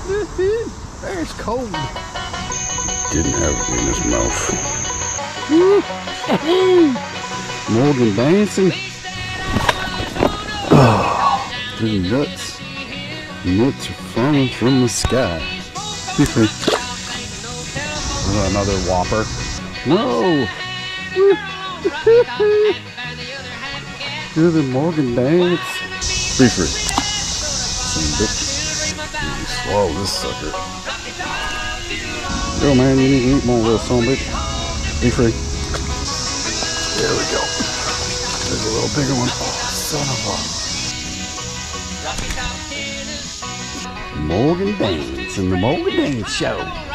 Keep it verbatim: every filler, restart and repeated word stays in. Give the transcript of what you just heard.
Bear's cold. Didn't have it in his mouth. Morgan dancing. Oh, the nuts. Nuts are falling from the sky. Oh, another whopper. No. Do the Morgan dance. Be free. Swallow this sucker. Go, man, you need to eat more, little son of a bitch. Be free. There we go. There's a little bigger one. Oh, son of a. Morgan Dance and the Morgan Dance Show.